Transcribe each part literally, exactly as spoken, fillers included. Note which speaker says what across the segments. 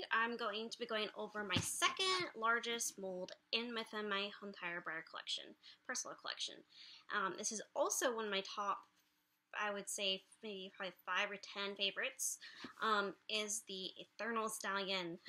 Speaker 1: I'm going to be going over my second largest mold in within my entire Breyer collection, personal collection. Um, this is also one of my top, I would say maybe probably five or ten favorites, um, is the Ethereal Stallion.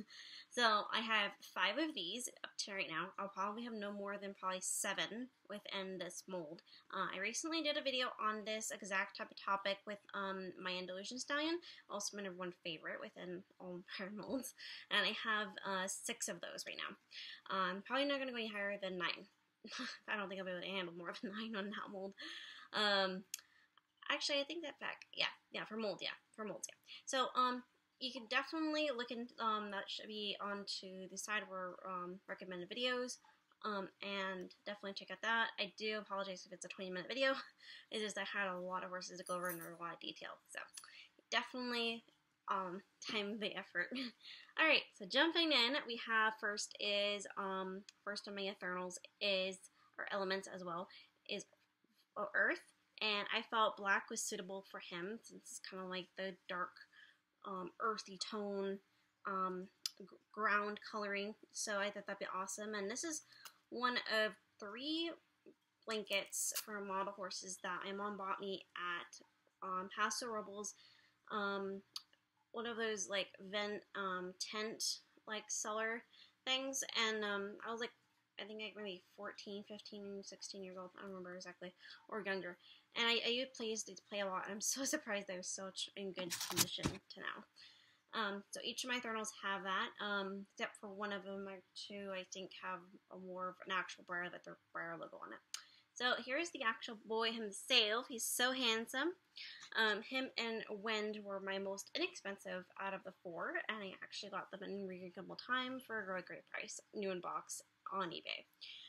Speaker 1: So I have five of these up to right now. I'll probably have no more than probably seven within this mold. Uh, I recently did a video on this exact type of topic with um, my Andalusian Stallion, also my number one favorite within all Breyer molds, and I have uh, six of those right now. I'm um, probably not going to go any higher than nine. I don't think I'll be able to handle more than nine on that mold. Um, Actually, I think that back, yeah, yeah, for mold, yeah, for molds, yeah. So, um, you can definitely look in, um, that should be onto the side where, um, recommended videos, um, and definitely check out that. I do apologize if it's a twenty minute video. It's just I had a lot of horses to go over and there were a lot of detail, so definitely, um, time the effort. Alright, so jumping in, we have first is, um, first of my Eternals is, or elements as well, is Earth. And I felt black was suitable for him since it's kind of like the dark, um, earthy tone, um, ground coloring. So I thought that'd be awesome. And this is one of three blankets for model horses that my mom bought me at um, Paso Robles. Um, one of those like vent um, tent like seller things. And um, I was like, I think like maybe fourteen, fifteen, sixteen years old. I don't remember exactly, or younger. And I, I used plays to play a lot. And I'm so surprised they're so in good condition to now. Um, so each of my Eternals have that, um, except for one of them or two, I think, have a more of an actual Breyer that their Breyer logo on it. So here's the actual boy himself. He's so handsome. Um, him and Wind were my most inexpensive out of the four, and I actually got them in reasonable time for a really great price, new in box on eBay.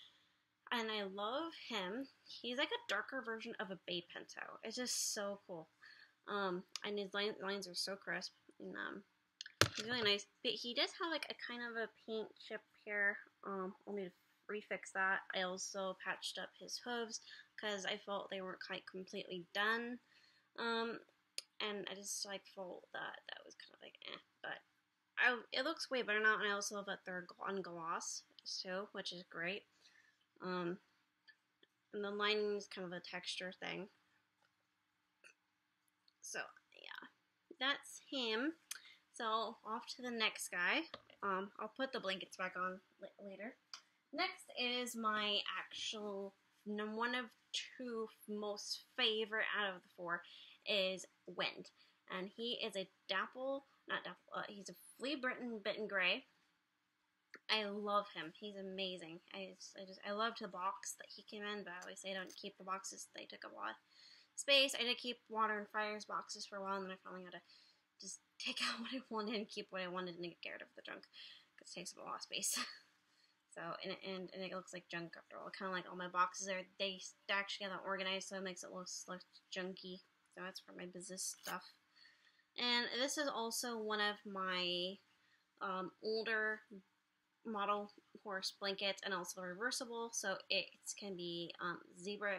Speaker 1: And I love him. He's like a darker version of a Bay Pinto. It's just so cool. Um, and his line, lines are so crisp. And, um, he's really nice. But he does have like a kind of a paint chip here. Um, I'll need to refix that. I also patched up his hooves because I felt they weren't quite completely done. Um, and I just like felt that that was kind of like eh. But I, it looks way better now. And I also love that they're on gloss too, which is great. Um, and the lining is kind of a texture thing. So, yeah, that's him. So, off to the next guy. Um, I'll put the blankets back on later. Next is my actual, one of two most favorite out of the four is Wind. And he is a dapple, not dapple, uh, he's a flea bitten bitten gray. I love him. He's amazing. I just, I just, I loved the box that he came in, but obviously I don't keep the boxes. They took a lot of space. I did keep Water and Fire's boxes for a while, and then I finally had to just take out what I wanted and keep what I wanted and get rid of the junk, because it takes up a lot of space. So, and, and, and it looks like junk after all. Kind of like all my boxes are, they stack together organized, so it makes it look less junky. So that's for my business stuff. And this is also one of my um, older model horse blankets, and also reversible, so it can be um, zebra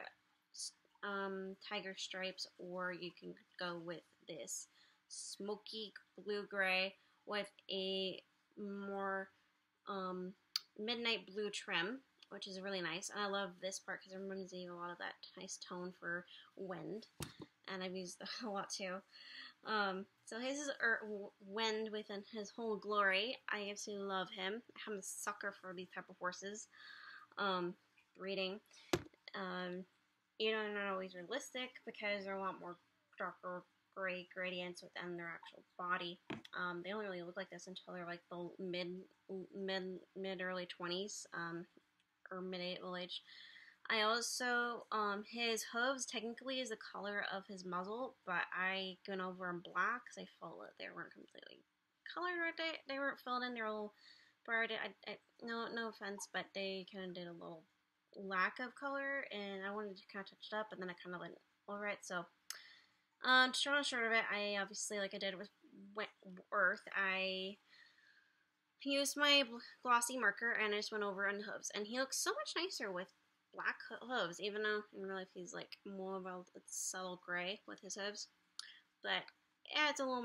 Speaker 1: um, tiger stripes, or you can go with this smoky blue gray with a more um, midnight blue trim, which is really nice. And I love this part because it reminds me of a lot of that nice tone for Wind, and I've used a lot too. Um, so his is er, Wind within his whole glory. I absolutely love him. I'm a sucker for these type of horses. Um, breeding. Um, you know, they're not always realistic because they're a lot more darker gray gradients within their actual body. Um, they only really look like this until they're like the mid, mid, mid early twenties, um, or mid middle age. I also, um, his hooves technically is the color of his muzzle, but I went over in black because I felt that they weren't completely colored right. They, they weren't filled in. They're a little bright. I, I, no, no offense, but they kind of did a little lack of color, and I wanted to kind of touch it up, and then I kind of went over it. So, um, short and short of it, I obviously, like I did with Earth, I used my glossy marker, and I just went over on the hooves, and he looks so much nicer with black hooves, even though in real life he's like more of a subtle gray with his hooves. But yeah, it's a little more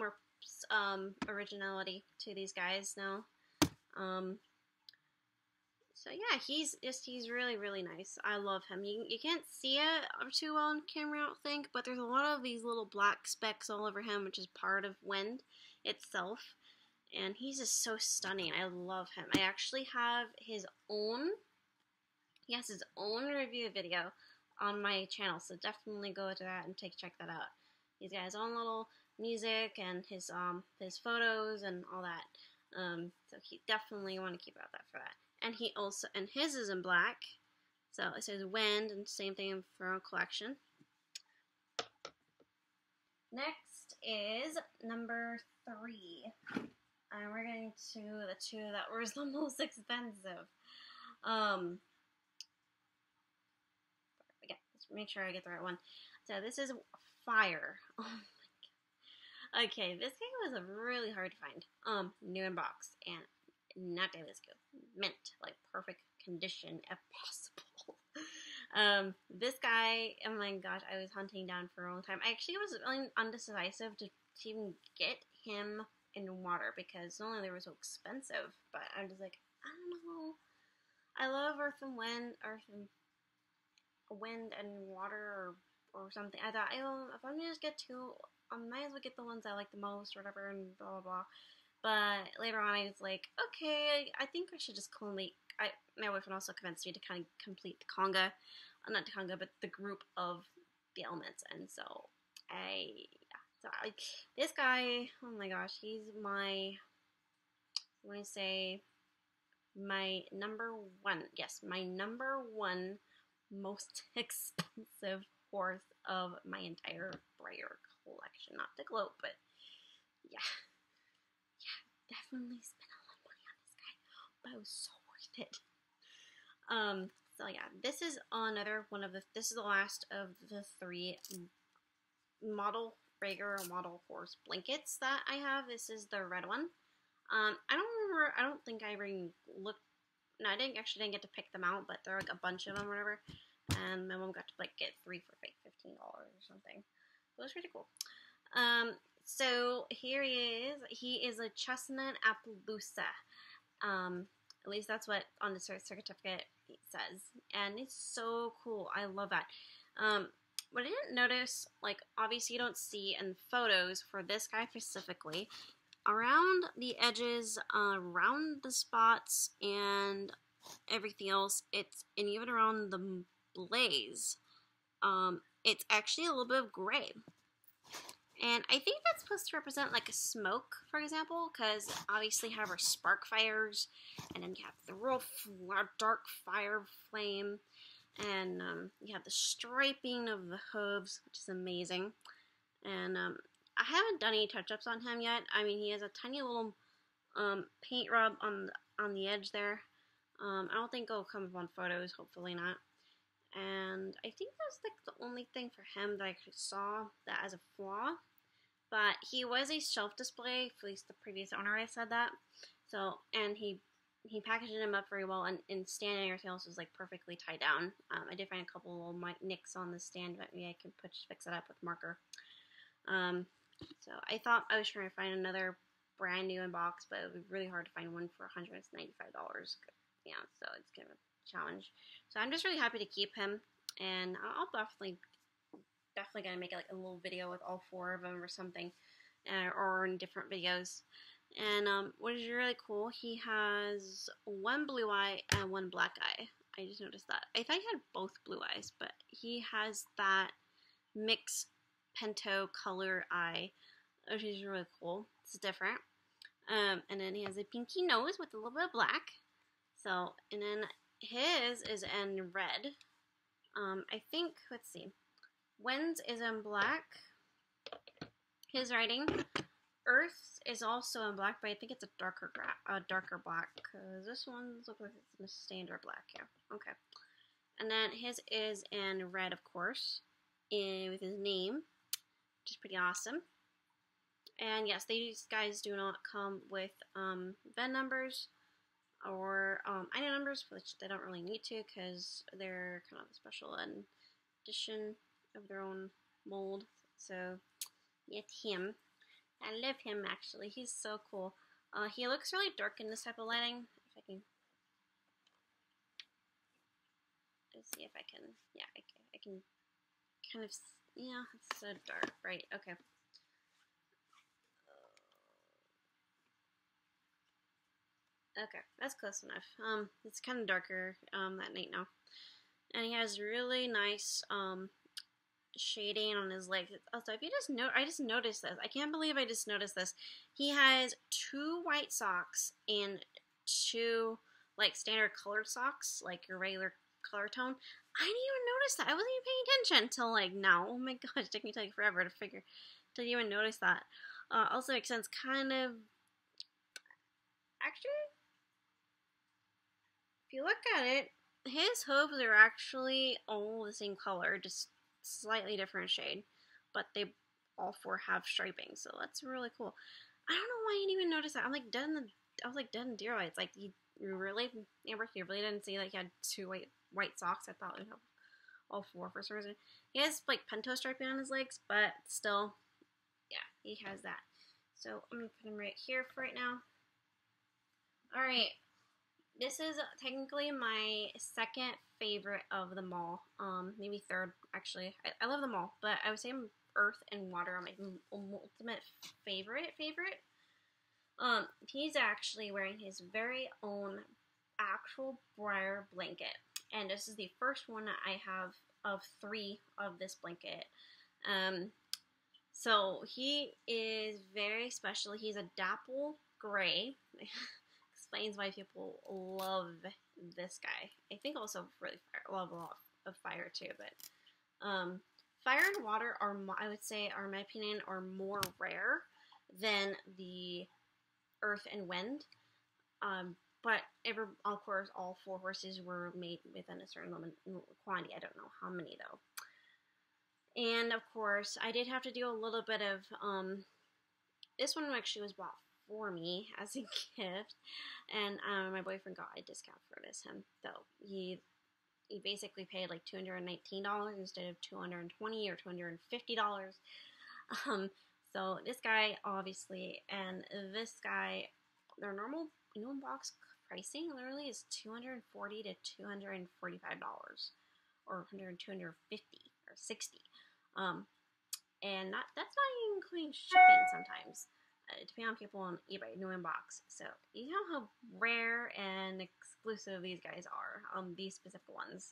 Speaker 1: um, originality to these guys now. Um, so yeah, he's just, he's really, really nice. I love him. You, you can't see it too well on camera, I don't think, but there's a lot of these little black specks all over him, which is part of wind itself. And he's just so stunning. I love him. I actually have his own, he has his own review video on my channel, so definitely go to that and take check that out. He's got his own little music and his um his photos and all that. Um, so he definitely want to keep out that for that. And he also, and his is in black, so it says wind, and same thing for our collection. Next is number three, and we're getting to the two that were the most expensive. Um, again, let's make sure I get the right one. So this is Fire. Oh my god. Okay, this game was really hard to find. Um, new in box and not daily skill, mint, like perfect condition if possible. um, this guy, oh my gosh, I was hunting down for a long time. I actually was really undecisive to, to even get him in water because not only they were so expensive, but I'm just like, I don't know. I love Earth and Wind, Earth and Wind and Water, or or something. I thought, oh, if I'm gonna just get two, I might as well get the ones I like the most, or whatever, and blah blah blah. But later on, I was like, okay, I think I should just complete. I my boyfriend also convinced me to kind of complete the conga, uh, not the conga, but the group of the elements, and so I, yeah, so I, this guy, oh my gosh, he's my, let me say, my number one, yes, my number one most expensive horse of my entire Breyer collection. Not to gloat, but yeah. Yeah, definitely spent a lot of money on this guy, but it was so worth it. Um, so yeah, this is another one of the, this is the last of the three model Breyer model horse blankets that I have. This is the red one. Um, I don't remember, I don't think I even looked, no, I didn't actually didn't get to pick them out, but there are like a bunch of them or whatever, and my mom got to like get three for like fifteen dollars or something. It was pretty cool. Um, so here he is. He is a chestnut Appaloosa. Um, at least that's what on the certificate it says, and it's so cool. I love that. Um, what I didn't notice, like obviously you don't see in photos for this guy specifically, around the edges, uh, around the spots, and everything else, it's, and even around the blaze, um, it's actually a little bit of gray. And I think that's supposed to represent like a smoke, for example, because obviously you have our spark fires, and then you have the real dark fire flame, and um, you have the striping of the hooves, which is amazing. And um, I haven't done any touch-ups on him yet. I mean, he has a tiny little um, paint rub on the, on the edge there. Um, I don't think it'll come up on photos, hopefully not. And I think that's like the only thing for him that I saw that as a flaw. But he was a shelf display, at least the previous owner I said that. So, and he he packaged him up very well, and, and stand and everything else was like perfectly tied down. Um, I did find a couple little nicks on the stand, but maybe I can push, fix it up with marker. Um, so I thought I was trying to find another brand new in box, but it would be really hard to find one for one hundred ninety-five dollars. Yeah, so it's kind of a challenge. So I'm just really happy to keep him, and I'll definitely, definitely gonna make like a little video with all four of them or something, uh, or in different videos. And um, what is really cool, he has one blue eye and one black eye. I just noticed that. I thought he had both blue eyes, but he has that mixed Pinto color eye, which is really cool. It's different. Um, and then he has a pinky nose with a little bit of black. So, and then his is in red. Um, I think, let's see. Wind's is in black. His writing. Earth's is also in black, but I think it's a darker gra- a darker black, because this one looks like it's in a standard black. Yeah, okay. And then his is in red, of course, and with his name, which is pretty awesome. And yes, these guys do not come with um, V I N numbers or um, I N numbers, which they don't really need to because they're kind of a special edition of their own mold. So, yet him. I love him actually. He's so cool. Uh, he looks really dark in this type of lighting. If I can, let's see if I can. Yeah, I can. I can kind of. Yeah, it's so dark, right? Okay. Okay, that's close enough. Um, it's kind of darker um at night now, and he has really nice um shading on his legs. Also, if you just note, I just noticed this. I can't believe I just noticed this. He has two white socks and two like standard colored socks, like your regular color tone. I didn't even notice that. I wasn't even paying attention until like now. Oh my gosh, it took me like forever to figure to even notice that. Uh, also makes sense, kind of. Actually, if you look at it, his hooves are actually all the same color, just slightly different shade, but they all four have striping, so that's really cool. I don't know why I didn't even notice that. I'm like dead in the, I was like dead in deer lights. Like you really, Amber, you really didn't see like he had two white white socks. I thought we'd have all four for some reason. He has like pinto striping on his legs, but still, yeah, he has that. So I'm gonna put him right here for right now. All right. This is technically my second favorite of them all. Um, maybe third, actually. I, I love them all, but I would say Earth and Water are my ultimate favorite favorite. Um, he's actually wearing his very own actual Breyer blanket, and this is the first one I have of three of this blanket. Um, so he is very special. He's a dapple gray. Explains why people love this guy. I think also really fire, love a lot of fire too, but um, fire and water are, I would say, are in my opinion, are more rare than the earth and wind. Um, but ever, of course, all four horses were made within a certain quantity. I don't know how many though. And of course, I did have to do a little bit of um, this one actually was bought for me as a gift, and um, my boyfriend got a discount for this him. So he he basically paid like two hundred nineteen dollars instead of two hundred twenty dollars or two hundred fifty dollars. Um, so this guy obviously, and this guy, their normal you know box pricing literally is two hundred forty to two hundred forty-five dollars, or two hundred fifty or sixty. Um, and not that's not even including shipping sometimes. Uh, depending on people on eBay, new inbox. So you know how rare and exclusive these guys are. Um, these specific ones.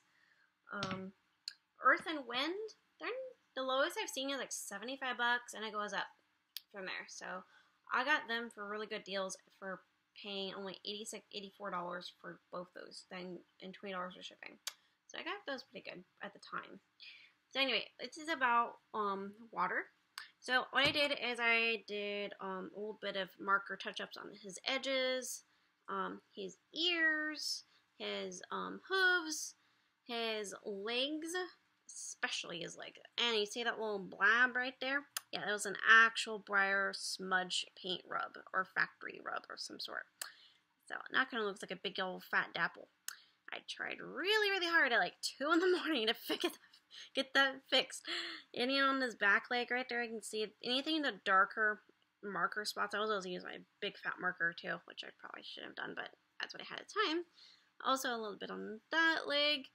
Speaker 1: Um, Earth and Wind. They're the lowest I've seen is like seventy-five bucks, and it goes up from there. So I got them for really good deals for paying only eighty-six, eighty-four dollars for both those, then and twenty dollars for shipping. So I got those pretty good at the time. So anyway, this is about um water. So what I did is I did um, a little bit of marker touch-ups on his edges, um, his ears, his um, hooves, his legs, especially his legs. And you see that little blab right there? Yeah, that was an actual Breyer smudge paint rub or factory rub of some sort. So it now kind of looks like a big old fat dapple. I tried really, really hard at like two in the morning to fix it. Get that fixed. Any on this back leg right there, I can see anything in the darker marker spots. I was also using my big fat marker too, which I probably should have done, but that's what I had at the time. Also a little bit on that leg.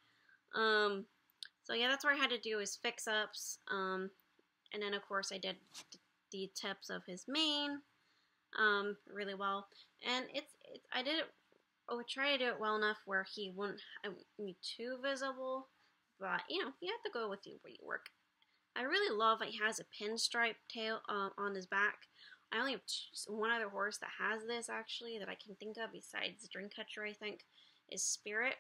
Speaker 1: Um, so yeah, that's what I had to do is fix ups. Um, and then of course I did the tips of his mane um, really well. And it's, it's I did it. I would try to do it well enough where he wouldn't be too visible. But, you know, you have to go with you where you work. I really love that he has a pinstripe tail uh, on his back. I only have two, one other horse that has this, actually, that I can think of besides Dreamcatcher, I think, is Spirit.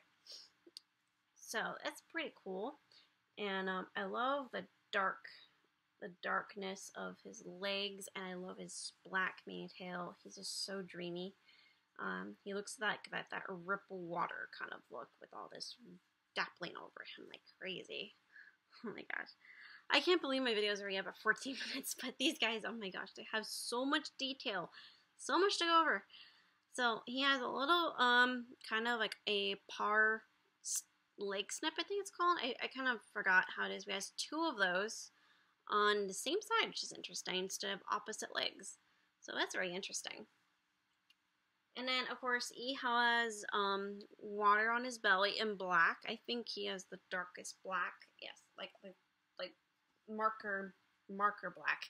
Speaker 1: So, that's pretty cool. And um, I love the dark, the darkness of his legs, and I love his black mane tail. He's just so dreamy. Um, he looks like that, that ripple water kind of look with all this dappling over him like crazy. Oh my gosh. I can't believe my videos are already up at fourteen minutes, but these guys, oh my gosh, they have so much detail. So much to go over. So he has a little, um, kind of like a par leg snip, I think it's called. I, I kind of forgot how it is. We have two of those. on the same side, which is interesting, instead of opposite legs. So that's very interesting. And then, of course, he has um, water on his belly in black. I think he has the darkest black. Yes, like like, like marker marker black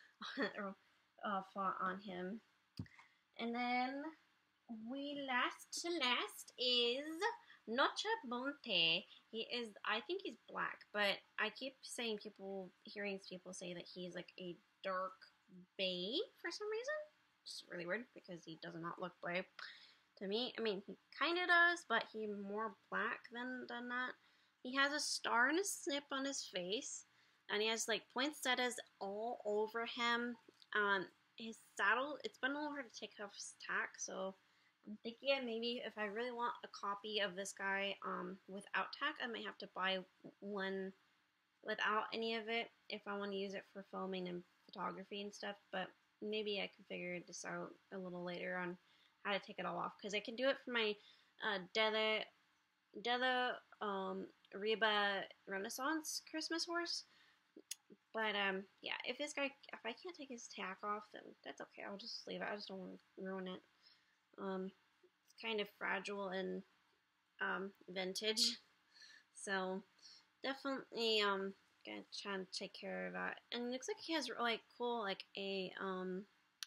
Speaker 1: uh, font on him. And then we last to last is Noche Monte. He is, I think he's black, but I keep saying people, hearing people say that he's like a dark bay for some reason. It's really weird because he does not look gray to me. I mean, he kind of does, but he's more black than, than that. He has a star and a snip on his face, and he has like poinsettias all over him. Um, his saddle, it's been a little hard to take off his tack, so I'm thinking maybe if I really want a copy of this guy um, without tack, I might have to buy one without any of it if I want to use it for filming and photography and stuff, but maybe I can figure this out a little later on how to take it all off, because I can do it for my uh, Della, Della um, Reba Renaissance Christmas horse. But, um, yeah, if this guy, if I can't take his tack off, then that's okay. I'll just leave it. I just don't want to ruin it. Um, it's kind of fragile and, um, vintage. So, definitely, um, gonna try and take care of that. And it looks like he has, like, cool, like, a, um,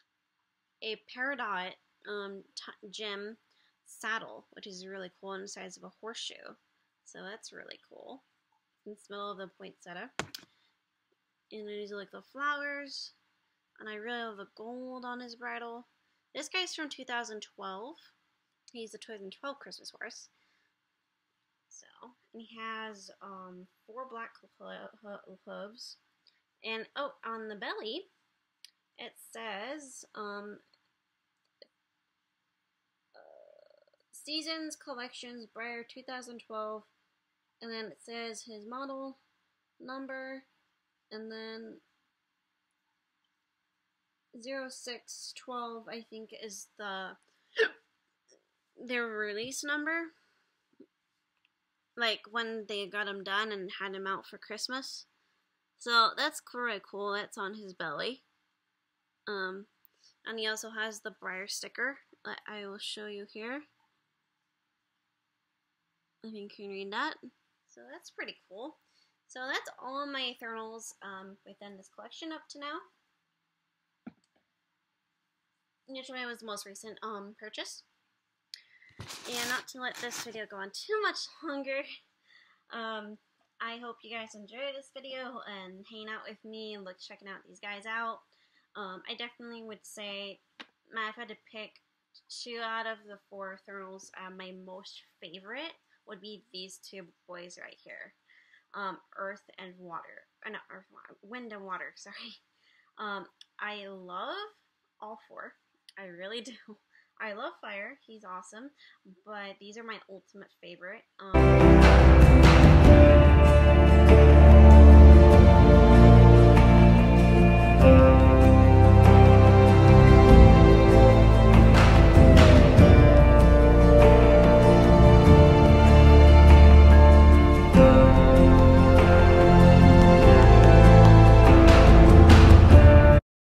Speaker 1: a peridot, um, t gem saddle, which is really cool in the size of a horseshoe. So, that's really cool. In the middle of the poinsettia. And these are like the flowers, and I really love the gold on his bridle. This guy's from two thousand twelve. He's a two thousand twelve Christmas horse. So, and he has um, four black hooves. And, oh, on the belly, it says, um, uh, Seasons Collections, Breyer two thousand twelve. And then it says his model number. And then zero six twelve, I think, is the their release number. Like when they got him done and had him out for Christmas. So that's really cool. That's on his belly. Um, and he also has the Breyer sticker that I will show you here. If you can read that. So that's pretty cool. So that's all my Eternals um, within this collection up to now. Which one was the most recent um, purchase. And not to let this video go on too much longer, um, I hope you guys enjoyed this video and hanging out with me and look checking out these guys out. Um, I definitely would say, if I had to pick two out of the four Eternals, uh, my most favorite would be these two boys right here. Um, earth and water, uh, not earth, wind and water, sorry. Um, I love all four, I really do. I love fire, he's awesome, but these are my ultimate favorite. Um,